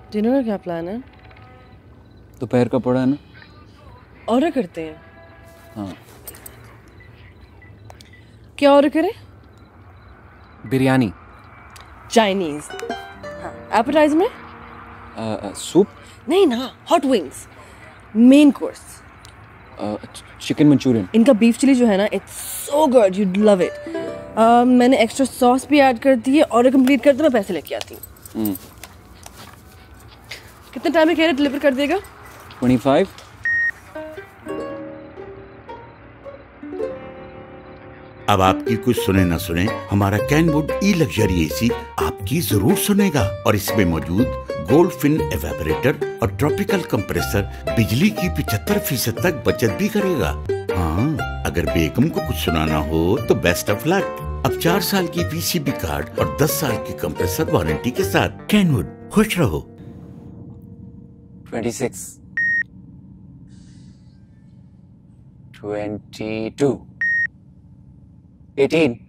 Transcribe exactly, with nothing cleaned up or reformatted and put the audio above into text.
Dinner का क्या plan है? दोपहर का पड़ा है ना। ऑर्डर करते हैं। हाँ। क्या ऑर्डर करें? बिरयानी। चाइनीज। हाँ, एपेटाइजर में? आ, आ, सूप। नहीं ना, hot wings. Main course chicken Manchurian. इनका बीफ चिली जो है ना, it's so good, you'd love it. uh, मैंने एक्स्ट्रा सॉस भी ऐड कर दी है। ऑर्डर कंप्लीट कर दो, मैं पैसे लेके आती हूँ। कितने टाइम में कह रहे डिलीवर कर देगा? पच्चीस। अब आपकी कुछ सुने ना सुने, हमारा कैनवुड ई लग्जरी एसी आपकी जरूर सुनेगा। और इसमें मौजूद गोल्ड फिन एवेपोरेटर और ट्रॉपिकल कंप्रेसर बिजली की पचहत्तर फीसद तक बचत भी करेगा। हाँ, अगर बेगम को कुछ सुनाना हो तो बेस्ट ऑफ लक। अब चार साल की पीसीबी कार्ड और दस साल की कंप्रेसर वारंटी के साथ कैनवुड, खुश रहो। छब्बीस। बाईस। अठारह।